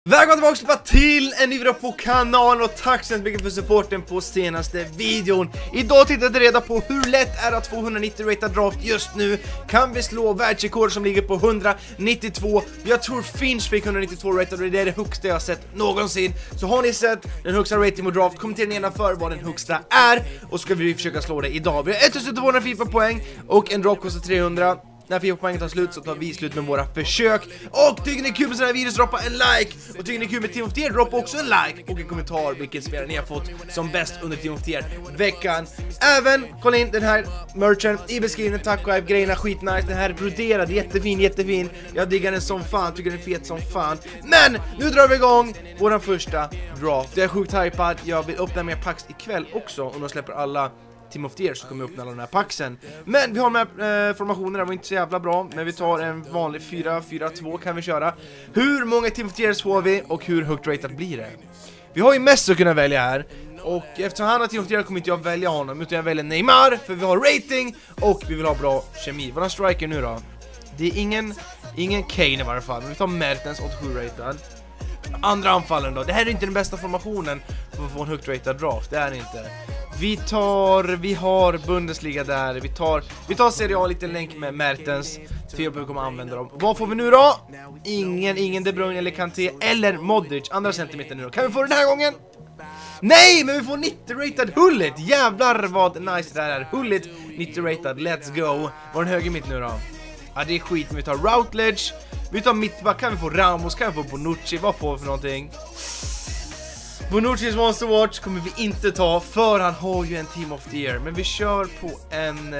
Välkomna tillbaka till en ny video på kanalen och tack så mycket för supporten på senaste videon. Idag tittade jag reda på hur lätt är att 290 rated draft just nu. Kan vi slå världsrekord som ligger på 192? Jag tror Finch fick 192 rated och det är det högsta jag har sett någonsin. Så har ni sett den högsta rating på draft, kommentera nedanför vad den högsta är och så ska vi försöka slå det idag. Vi har 1200 FIFA poäng och en drop kostar 300. När FIFA-poängen tar slut så tar vi slut med våra försök. Och tycker ni är kul med sådana här videos, droppa en like. Och tycker ni är kul med Team of the Year, droppa också en like. Och en kommentar vilken spelare ni har fått som bäst under Team of the Year-veckan. Även kolla in den här merchen i beskrivningen, tack och grejerna, skitnice. Den här är broderad, jättefin. Jag diggar den som fan, tycker den är fet som fan. Men nu drar vi igång våran första draft. Jag är sjukt hypad, jag vill öppna mer packs ikväll också. Om de släpper alla Team of the Year så kommer vi öppna alla de här packsen. Men vi har med formationerna, var inte så jävla bra. Men vi tar en vanlig 4-4-2 kan vi köra. Hur många Team of the Years får vi och hur högt rated blir det? Vi har ju mest att kunna välja här. Och eftersom han har Team of the Year kommer inte jag välja honom, utan jag väljer Neymar. För vi har rating och vi vill ha bra kemi. Våran striker nu då? Det är ingen Kane i varje fall. Men vi tar Mertens 87 rated. Andra anfallen då? Det här är inte den bästa formationen för att få en högt rated draft. Det är det inte. Vi har Bundesliga där. Vi tar Serie A, lite länk med Mertens. För kommer använda dem. Vad får vi nu då? Ingen De Bruyne eller Kanté eller Modric. Andra centimeter nu då. Kan vi få den här gången? Nej, men vi får 90 rated Hullet. Jävlar vad nice det här är. Hullet 90 rated, let's go. Var den höger mitt nu då? Ja, det är skit, men vi tar Routledge. Vi tar mittback, kan vi få Ramos, kan vi få Bonucci. Vad får vi för någonting? Bonucci's wants to watch kommer vi inte ta, för han har ju en Team of the Year. Men vi kör på en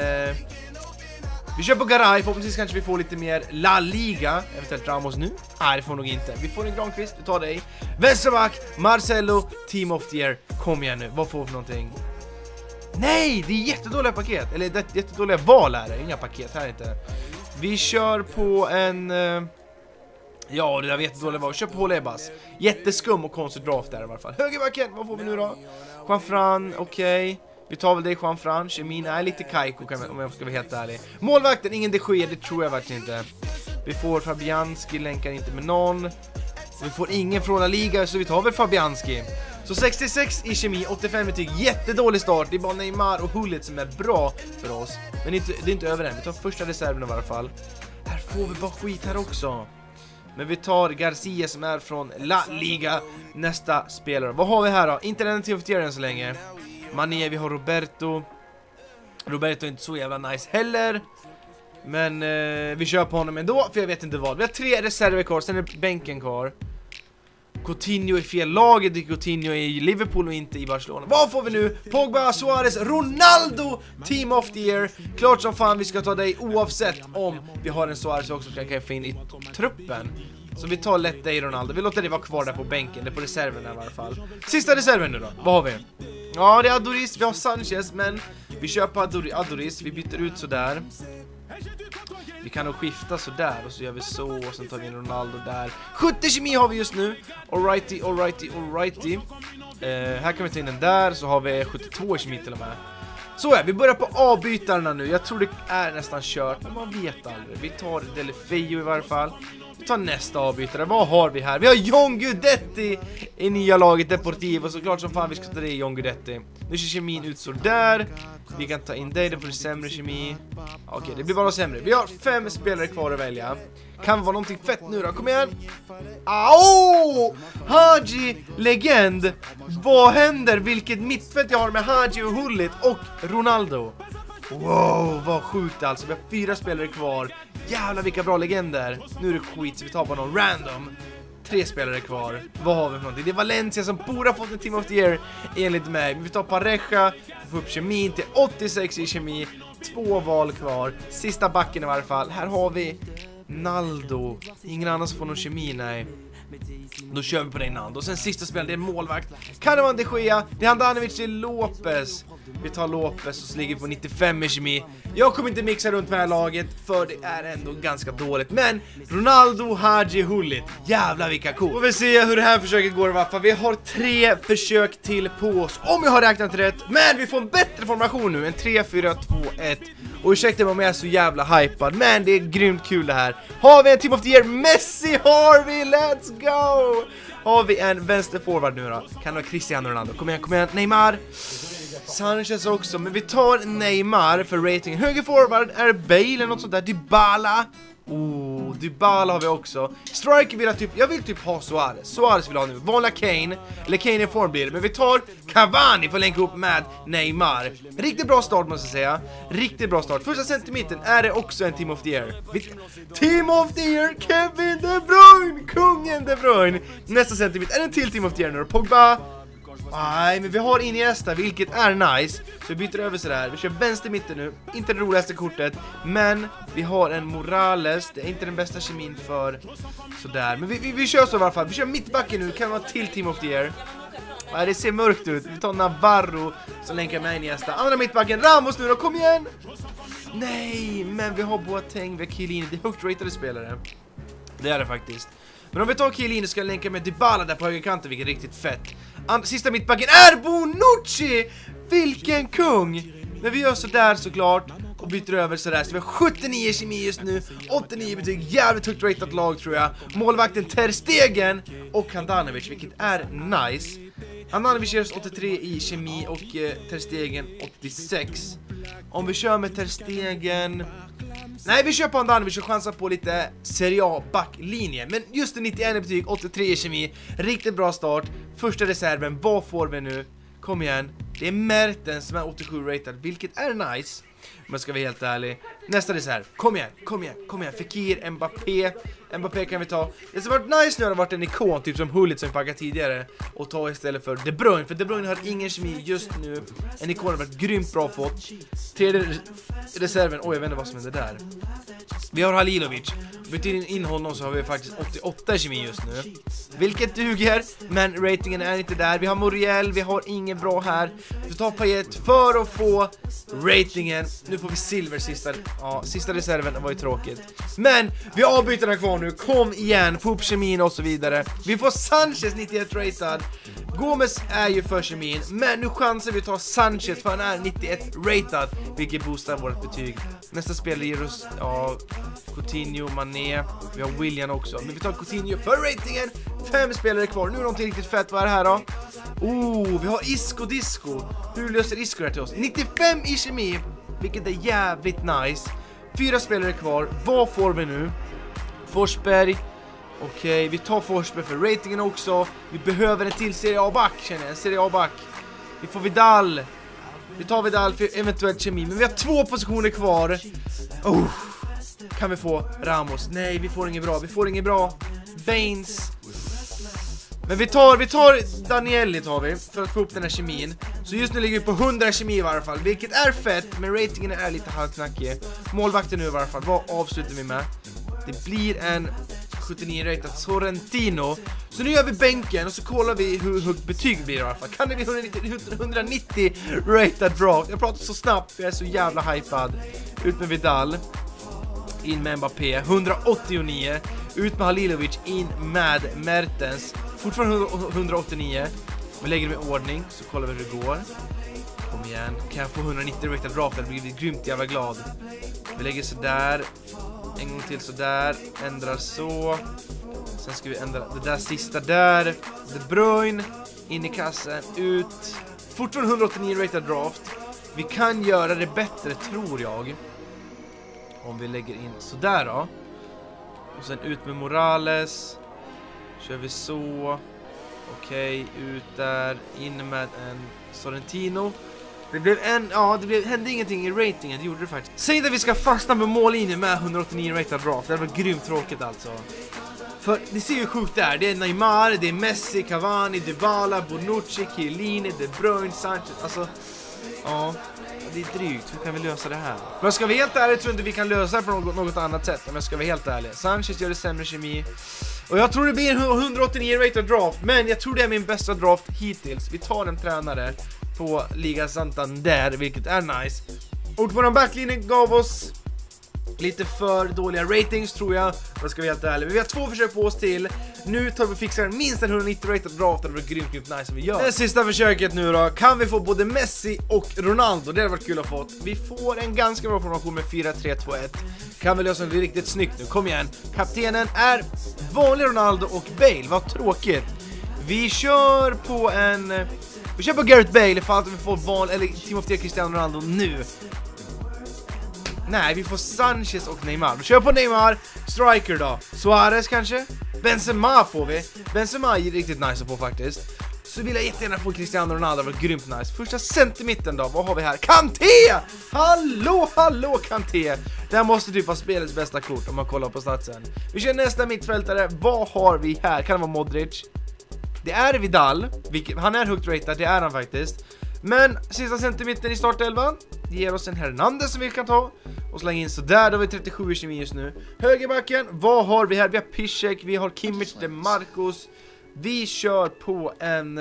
vi kör på Garay, förhoppningsvis kanske vi får lite mer La Liga. Eventuellt Ramos nu? Nej, det får nog inte. Vi får en Granqvist, vi tar dig. Vänsterback, Marcelo, Team of the Year. Kom igen nu, vad får vi för någonting? Nej, det är jättedåliga paket. Eller det är jättedåliga val här, inga paket här inte. Vi kör på en ja, det där vet dåligt vad. Köp på Lebas. Jätteskum och konstig draft där i alla fall. Högerbacken, vad får vi nu då? Juanfran, okej. Vi tar väl det, Juanfran. Kemin är lite kajko om jag ska vara helt ärlig. Målvakten, ingen De Gea, det tror jag verkligen inte. Vi får Fabianski, länkar inte med någon. Vi får ingen från La Liga, så vi tar väl Fabianski. Så 66 i kemi, 85 betyg. Jättedålig start. Det är bara Neymar och Hullet som är bra för oss. Men det är inte över än. Vi tar första reserven i alla fall. Här får vi bara skit här också. Men vi tar Garcia som är från La Liga. Nästa spelare. Vad har vi här då? Inte den Team of the Year än så länge. Mané, vi har Roberto. Roberto är inte så jävla nice heller. Men vi kör på honom ändå, för jag vet inte vad. Vi har 3 reserver kvar, sen är bänken kvar. Coutinho i fel laget, det är Coutinho i Liverpool och inte i Barcelona. Vad får vi nu? Pogba, Suarez, Ronaldo, Team of the Year. Klart som fan vi ska ta dig oavsett om vi har en Suarez också kan jag få in i truppen. Så vi tar lätt dig Ronaldo. Vi låter det vara kvar där på bänken, det är på reserven i alla fall. Sista reserven nu då, vad har vi? Ja, det är Adoris, vi har Sanchez, men vi kör på Adoris, vi byter ut sådär. Vi kan nog skifta så där och så gör vi så och sen tar vi in Ronaldo där. 70 kemi har vi just nu. Alrighty. Här kan vi ta in den där, så har vi 72 kemi till och med. Så vi börjar på avbytarna nu. Jag tror det är nästan kört, men man vet aldrig. Vi tar Delefeio i varje fall. Vi tar nästa avbytare. Vad har vi här? Vi har John Guidetti i nya laget Deportivo. Såklart som fan vi ska ta det i John Guidetti. Nu ser kemin ut så där. Vi kan ta in dig, det får sämre kemi. Okej, det blir bara sämre. Vi har 5 spelare kvar att välja. Kan vara någonting fett nu då, kom igen. Au! Haji, legend. Vad händer? Vilket mittfält jag har med Haji och Hullit och Ronaldo. Wow, vad sjukt alltså. Vi har 4 spelare kvar. Jävlar vilka bra legender. Nu är det skit så vi tar bara någon random. 3 spelare kvar. Vad har vi för någonting? Det är Valencia som borde ha fått en Team of the Year enligt mig. Vi tar Pareja. Vi får upp kemin till 86 i kemi. 2 val kvar. Sista backen i varje fall. Här har vi Naldo. Ingen annan som får någon kemi, nej. Då kör vi på dig Naldo. Och sen sista spelaren, det är målvakt. Kan det vara De Gea? Det är Handanovic, det är Lopez. Vi tar Lopez och så ligger vi på 95 i kemi. Jag kommer inte mixa runt med det här laget, för det är ändå ganska dåligt. Men Ronaldo, Haji, Hullit. Jävlar vilka cool. Och vi ser hur det här försöket går i alla fall. Vi har 3 försök till på oss, om jag har räknat rätt. Men vi får en bättre formation nu. En 3-4-2-1. Och ursäkta mig om jag är så jävla hypad, men det är grymt kul det här. Har vi en Team of the Year? Messi har vi, let's go! har vi en vänsterforward nu då. Kan det vara Cristiano Ronaldo? Kom igen, Neymar. Sanchez också, men vi tar Neymar för rating. Högerforward är Bale eller något sånt där. Dybala. Dybala har vi också. Striker vill jag vill typ ha Suarez vill ha nu. Vanliga Kane, eller Kane i form blir det. Men vi tar Cavani för att länka upp med Neymar. Riktigt bra start måste jag säga. Riktigt bra start. Första centimeten är det också en Team of the Year. Team of the Year, Kevin De Bruyne, kungen De Bruyne. Nästa centimeter är en till Team of the Year nu. Pogba. Nej, men vi har Iniesta, vilket är nice. Så vi byter över sådär. Vi kör vänster mitten nu. Inte det roligaste kortet, men vi har en Morales. Det är inte den bästa kemin för sådär. Men vi kör så i alla fall. Vi kör mittbacken nu. Kan vara till Team of the Year. Nej, det ser mörkt ut. Vi tar Navarro som länkar med Iniesta. Andra mittbacken, Ramos nu då, kom igen. Nej, men vi har Boateng, vi har Chiellini. Det är högt ratade spelare. Det är det faktiskt. Men om vi tar Chiellini ska jag länka med Dybala där på högerkanten, vilket är riktigt fett. Sista mittbacken är Bonucci! Vilken kung! Men vi gör sådär såklart och byter över sådär. Så vi har 79 kemi just nu, 89 betyg, jävligt högt ratat lag tror jag. Målvakten Ter Stegen och Handanovic, vilket är nice. Handanovic ger oss 83 i kemi och Ter Stegen 86. Om vi kör med Ter Stegen... Nej, vi kör på Handanovic och chansar på lite Serie A backlinje. Men just det, 91 i betyg, 83 i kemi. Riktigt bra start. Första reserven, vad får vi nu? Kom igen. Det är Mertens som är 87 ratad, vilket är nice. Men ska vi helt ärlig. Nästa reserv, kom igen. Fekir, Mbappé kan vi ta. Det som har varit nice nu har varit en ikon, typ som Hullit som vi packade tidigare. Och ta istället för De Bruyne. För De Bruyne har ingen kemi just nu. En ikon har varit grymt bra fått. Tredje reserven, jag vet inte vad som händer där. Vi har Halilovic. Byter in honom så har vi faktiskt 88 kemi just nu. Vilket duger, men ratingen är inte där. Vi har Muriel, vi har ingen bra här. Vi tar Payet för att få ratingen. Nu får vi silver sista reserven, var ju tråkigt. Men vi har avbytarna kvar nu, kom igen. Få upp kemin och så vidare. Vi får Sanchez 91 ratad. Gomez är ju för kemin, men nu chansar vi ta Sanchez för han är 91 ratad, vilket boostar vårt betyg. Nästa spel ger oss Coutinho, Mané. Vi har William också, men vi tar Coutinho för ratingen. 5 spelare kvar, nu är någonting riktigt fett. Vad är det här då? Vi har Isco Disco. Hur löser Isco det till oss? 95 i kemi, vilket är jävligt nice. 4 spelare kvar, vad får vi nu? Forsberg. Okej, vi tar Forsberg för ratingen också. Vi behöver en till Serie A-back, känner jag. En Serie A-back. Vi får Vidal. Vi tar Vidal för eventuellt kemi. Men vi har 2 positioner kvar. Kan vi få Ramos? Nej, vi får inget bra. Baines. Men vi tar Danieli tar vi för att få upp den här kemin. Så just nu ligger vi på 100 kemi i varje fall, vilket är fett, men ratingen är lite halvknackig. Målvakten nu i varje fall, vad avslutar vi med? Det blir en 79 rated Sorrentino. Så nu gör vi bänken och så kollar vi hur högt betyg blir i alla fall. Kan det bli 190 rated draft? Jag pratar så snabbt för jag är så jävla hypad. Ut med Vidal. In med Mbappé. 189. Ut med Halilovic. In med Mertens. Fortfarande 189. Vi lägger dem i ordning så kollar vi hur det går. Kom igen. Kan jag få 190 rated draft? Jag blir grymt jävla glad. Vi lägger så där. En gång till så där. Ändrar så. Sen ska vi ändra det där sista där. De Bruyne. In i kassen. Ut. Fortfarande 189 rated draft. Vi kan göra det bättre tror jag. Om vi lägger in så där då. Och sen ut med Morales. Kör vi så. Okej, ut där. In med en Sorrentino. Det blev hände ingenting i ratingen, det gjorde det faktiskt. Säg att vi ska fastna med mållinjen med 189 rated draft. Det var grymt tråkigt alltså. För det ser ju sjukt där. Det är Neymar, det är Messi, Cavani, Dybala, Bonucci, Chiellini, De Bruyne, Sanchez. Alltså, ja, det är drygt. Hur kan vi lösa det här? Men ska vi helt ärligt tror inte vi kan lösa det på något annat sätt. Men ska vi helt ärligt. Sanchez gör det sämre kemi. Och jag tror det blir en 189 rated draft. Men jag tror det är min bästa draft hittills. Vi tar en tränare på Liga Santander, vilket är nice. Och vår backlinjen gav oss lite för dåliga ratings tror jag. Då ska vi helt ärligt. Men vi har 2 försök på oss till. Nu tar vi fixar minst en 190 rated draft. Det var grymt nice som vi gör. Det sista försöket nu då. Kan vi få både Messi och Ronaldo? Det hade varit kul att få. Vi får en ganska bra formation med 4-3-2-1. Kan vi lösa det riktigt snyggt nu. Kom igen. Kaptenen är vanlig Ronaldo och Bale. Vad tråkigt. Vi kör på Gareth Bale ifall att vi får eller Team of the Year Cristiano Ronaldo nu. Nej, vi får Sanchez och Neymar. Vi kör på Neymar, striker då. Suarez kanske? Benzema får vi. Benzema är riktigt nice att få faktiskt. Så vill jag jättegärna få Cristiano Ronaldo, det var grymt nice. Första centimitten då, vad har vi här? Kanté! Hallå Kanté! Det här måste typ vara spelets bästa kort om man kollar på statsen. Vi kör nästa mittfältare, vad har vi här? Kan det vara Modric? Det är Vidal, han är högt rated, det är han faktiskt. Men sista centimitten i startelvan ger oss en Hernandez som vi kan ta och slänga in sådär, då har vi 37 kemi just nu. Högerbacken, vad har vi här? Vi har Piszczek, vi har Kimmich, De Marcos. Vi kör på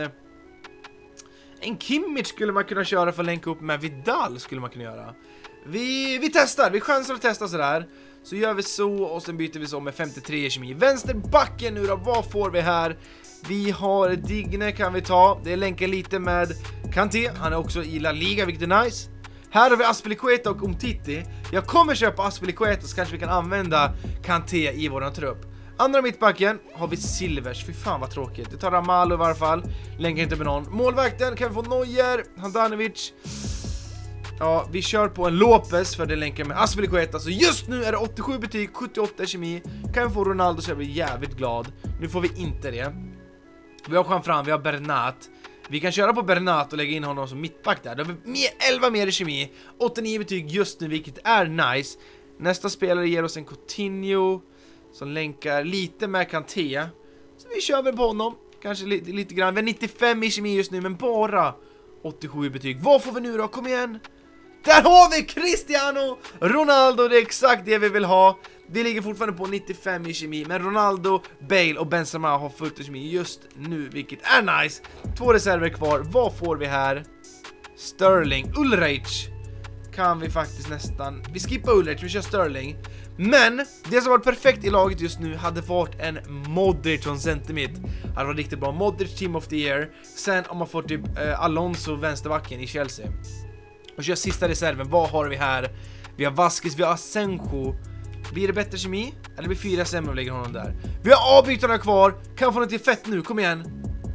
en Kimmich skulle man kunna köra för att länka upp med Vidal skulle man kunna göra. Vi testar, vi chansar att testa sådär. Så gör vi så och sen byter vi så med 53 kemi. Vänsterbacken nu då, vad får vi här? Vi har Digne kan vi ta. Det länkar lite med Kanté, han är också i La Liga vilket är nice. Här har vi Azpilicueta och Umtiti. Jag kommer köpa Azpilicueta så kanske vi kan använda Kanté i våran trupp. Andra mittbacken har vi Silvers. Fy fan vad tråkigt. Det tar Ramalho i varje fall. Länkar inte med någon. Målvakten kan vi få Neuer, Handanovic. Ja, vi kör på en Lopez för det länkar med Azpilicueta. Så just nu är det 87 betyg, 78 kemi. Kan vi få Ronaldo så jag blir jävligt glad. Nu får vi inte det. Vi har Juan Fran, vi har Bernat. Vi kan köra på Bernat och lägga in honom som mittback där. Då har vi 11 mer i kemi. 89 betyg just nu, vilket är nice. Nästa spelare ger oss en Coutinho som länkar lite med Kanté. Så vi kör väl på honom. Kanske lite grann. Vi har 95 i kemi just nu, men bara 87 betyg. Vad får vi nu då? Kom igen! Där har vi Cristiano Ronaldo, det är exakt det vi vill ha. Vi ligger fortfarande på 95 i kemi, men Ronaldo, Bale och Benzema har fullt i kemi just nu, vilket är nice. 2 reserver kvar, vad får vi här? Sterling, Ulreich kan vi faktiskt nästan. Vi skippar Ulreich, vi kör Sterling. Men det som var perfekt i laget just nu hade varit en Modric som centermitt. Han var riktigt bra, Modric Team of the Year. Sen om man får typ Alonso vänsterbacken i Chelsea. Och kör sista reserven, vad har vi här? Vi har Vasquez, vi har Asenjo. Blir det bättre kemi? Eller blir 4 sämre och lägger honom där? Vi har avbytarna kvar, kan få något till fett nu, kom igen.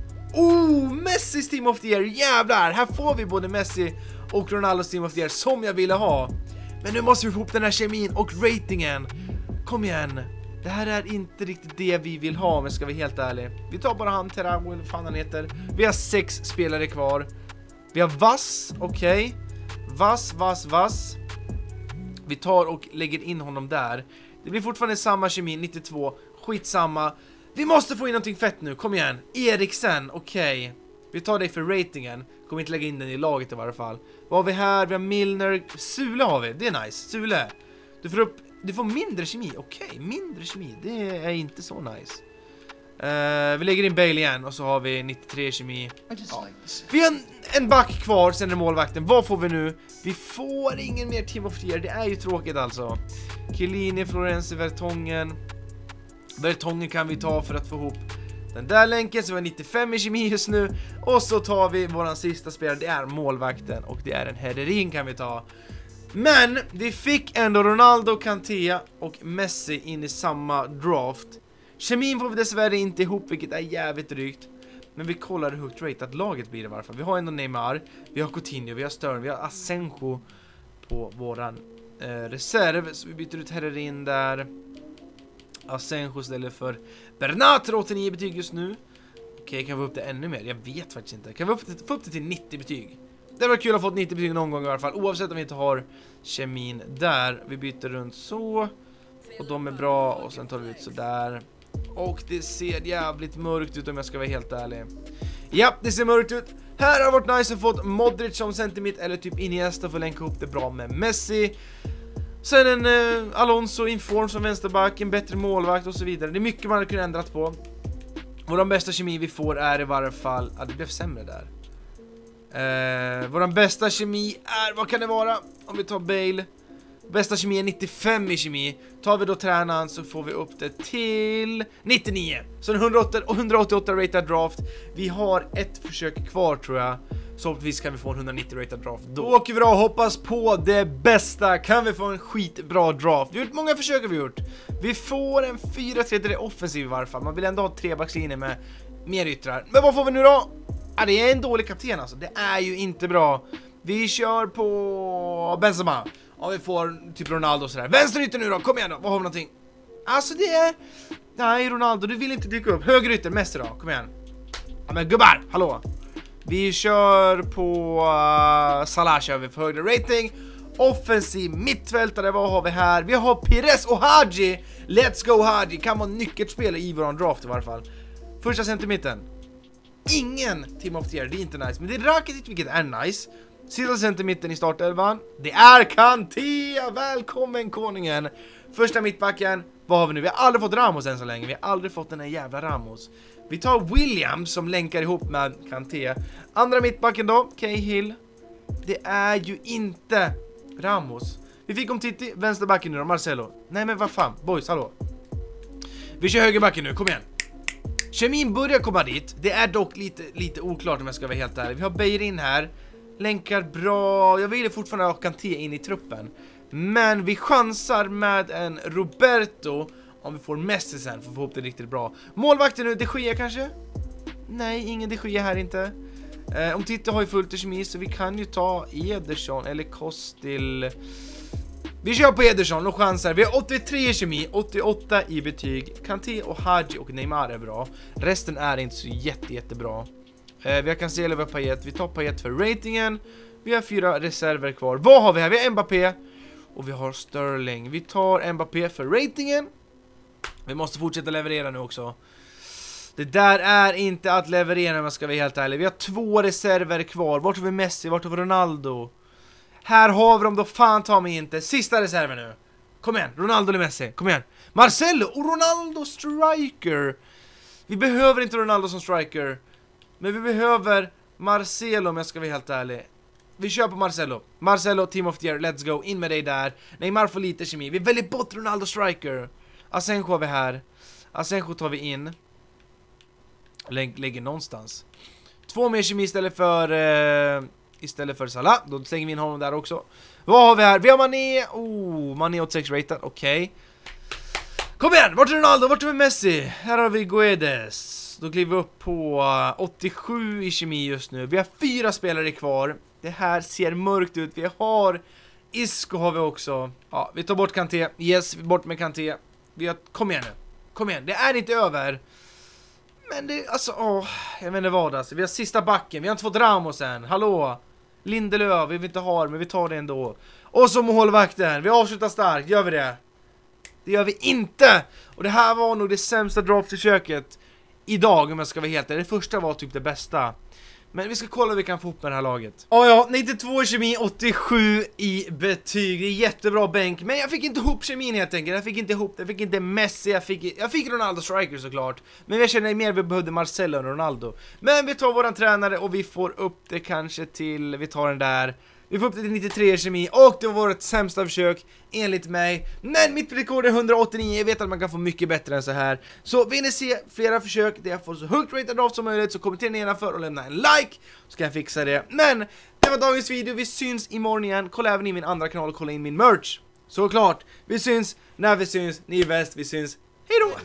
Messis Team of the Year, jävlar. Här får vi både Messi och Ronaldos Team of the Year som jag ville ha. Men nu måste vi få ihop den här kemin och ratingen. Kom igen. Det här är inte riktigt det vi vill ha, men ska vi helt ärlig. Vi tar bara han, Teramo, eller vad fan han heter. Vi har 6 spelare kvar. Vi har Vass, okej. Vass. Vi tar och lägger in honom där. Det blir fortfarande samma kemi, 92. Skitsamma. Vi måste få in någonting fett nu, kom igen. Eriksen, okej. Vi tar dig för ratingen. Kommer inte lägga in den i laget i varje fall. Vad har vi här? Vi har Milner. Sule har vi, det är nice. Sule. Du får mindre kemi, okej. Mindre kemi, det är inte så nice. Vi lägger in Bale igen och så har vi 93 kemi. Ja. Vi har en back kvar, sen är målvakten. Vad får vi nu? Vi får ingen mer Team of the Year, det är ju tråkigt alltså. Chiellini, Florenzi, Vertongen kan vi ta för att få ihop den där länken, så vi har 95 i kemi just nu. Och så tar vi våran sista spelare, det är målvakten. Och det är en Hederin kan vi ta. Men vi fick ändå Ronaldo, Kanté och Messi in i samma draft. Kemin får vi dessvärre inte ihop, vilket är jävligt drygt. Men vi kollar hur högt ratat laget blir i varje fall. Vi har ändå Neymar, vi har Coutinho, vi har Sterling, vi har Asenjo på våran reserv. Så vi byter ut Hederin där. Asenjo istället för Bernat, 89 betyg just nu. Okej, kan vi få upp det ännu mer? Jag vet faktiskt inte. Kan vi få upp det till 90 betyg? Det var kul att ha fått 90 betyg någon gång i alla fall. Oavsett om vi inte har kemin där. Vi byter runt så. Och de är bra. Och sen tar vi ut så där. Och det ser jävligt mörkt ut om jag ska vara helt ärlig. Ja, det ser mörkt ut. Här har varit nice att få Modric som centermitt. Eller typ Iniesta för att länka ihop det bra med Messi. Sen en Alonso inform som vänsterback, en bättre målvakt och så vidare. Det är mycket man har kunnat ändrat på. Och de bästa kemi vi får är i varje fall... Ja, det blev sämre där. Våran bästa kemi är... Vad kan det vara? Om vi tar Bale. Bästa kemi är 95 i kemi. Tar vi då tränaren så får vi upp det till 99. Så en 188 rated draft. Vi har ett försök kvar tror jag. Så hoppvis kan vi få en 190 rated draft. Då åker vi då och hoppas på det bästa. Kan vi få en skitbra draft? Vi har gjort många försök har vi gjort. Vi får en 4-3 offensiv i varje fall. Man vill ändå ha 3-backslinjer med mer yttrar. Men vad får vi nu då? Ja, det är en dålig kapten alltså. Det är ju inte bra. Vi kör på Benzema. Ja, vi får typ Ronaldo och sådär. Vänsterytter nu då, kom igen då. Vad har vi någonting? Alltså det är... Nej, Ronaldo, du vill inte dyka upp. Högerytter, Messi då, kom igen. Ja men gubbar, hallå. Vi kör på Salah kör vi för högre rating. Offensiv mittfältare, vad har vi här? Vi har Pires och Hadji. Let's go Hadji, kan vara nyckelspelare i våran draft i varje fall. Första centermitten. Ingen Team of the Year, det är inte nice. Men det är Rakitic, vilket är nice. Sista centermitten i startelvan. Det är Kanté, välkommen konungen. Första mittbacken, vad har vi nu? Vi har aldrig fått Ramos än så länge. Vi har aldrig fått den här jävla Ramos. Vi tar Williams som länkar ihop med Kanté. Andra mittbacken då, Cahill. Det är ju inte Ramos. Vi fick om Titti, vänsterbacken nu då, Marcelo. Nej men vad fan, boys, hallå. Vi kör högerbacken nu, kom igen. Kemin börjar komma dit. Det är dock lite oklart om jag ska vara helt ärlig. Vi har Beirin här. Länkar bra. Jag vill fortfarande ha Kanté in i truppen. Men vi chansar med en Roberto om vi får Messi sen för att få ihop det riktigt bra. Målvakten nu, De Gea kanske? Nej, ingen De Gea här inte. Om Titti har ju fullt i kemi så vi kan ju ta Ederson eller Kostil. Vi kör på Ederson och chansar. Vi har 83 i kemi, 88 i betyg. Kanté och Hadji och Neymar är bra. Resten är inte så jättebra. Vi har Cancelo, vi har Payet. Vi tar Payet för ratingen. Vi har 4 reserver kvar. Vad har vi här? Vi har Mbappé och vi har Sterling. Vi tar Mbappé för ratingen. Vi måste fortsätta leverera nu också. Det där är inte att leverera om jag ska vara helt ärlig. Vi har 2 reserver kvar. Vart har vi Messi? Vart har vi Ronaldo? Här har vi dem då, fan ta mig inte. Sista reserven nu. Kom igen, Ronaldo eller Messi. Kom igen. Marcelo och Ronaldo striker. Vi behöver inte Ronaldo som striker. Men vi behöver Marcelo om jag ska vara helt ärlig. Vi kör på Marcelo. Marcelo, Team of the Year, let's go. In med dig där. Neymar får lite kemi. Vi väljer bort Ronaldo striker. Asenjo har vi här. Asenjo tar vi in. Lägger någonstans. 2 mer kemi istället för Salah. Då slänger vi in honom där också. Vad har vi här? Vi har Mané. Mané 86 rated. Okej. Kom igen. Vart är Ronaldo? Vart är vi Messi? Här har vi Guedes. Då kliver vi upp på 87 i kemi just nu. Vi har 4 spelare kvar. Det här ser mörkt ut. Vi har Isco har vi också. Ja, vi tar bort Kanté. Yes, bort med Kanté. Kom igen nu. Kom igen. Det är inte över. Men det, alltså, jag vet inte vad alltså. Vi har sista backen, vi har inte fått Ramos än. Hallå, Lindelöf, vi vill inte ha det, men vi tar det ändå. Och så målvakten, vi avslutar starkt, gör vi det? Det gör vi inte! Och det här var nog det sämsta draftförsöket idag om jag ska vara helt ärlig. Det första var typ det bästa. Men vi ska kolla hur vi kan få ihop med det här laget. Ja, 92 i kemi, 87 i betyg. Det är jättebra bänk. Men jag fick inte ihop kemin helt enkelt. Jag fick inte ihop det. Jag fick inte Messi. Jag fick Ronaldo striker såklart. Men jag känner mer vi behövde Marcelo och Ronaldo. Men vi tar våran tränare och vi får upp det kanske till... Vi tar den där. Vi får upp det till 93 i kemi. Och det var vårt sämsta försök enligt mig. Men mitt rekord är 189. Jag vet att man kan få mycket bättre än så här. Så vill ni se flera försök där jag får så högt rated draft som möjligt, så kommentera nedanför och lämna en like. Så kan jag fixa det. Men det var dagens video. Vi syns imorgon igen. Kolla även i min andra kanal och kolla in min merch. Såklart. Vi syns när vi syns. Ni är bäst. Vi syns. Hej då!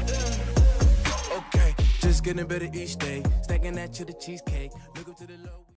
Getting better each day, stacking that to the cheesecake. Look up to the low.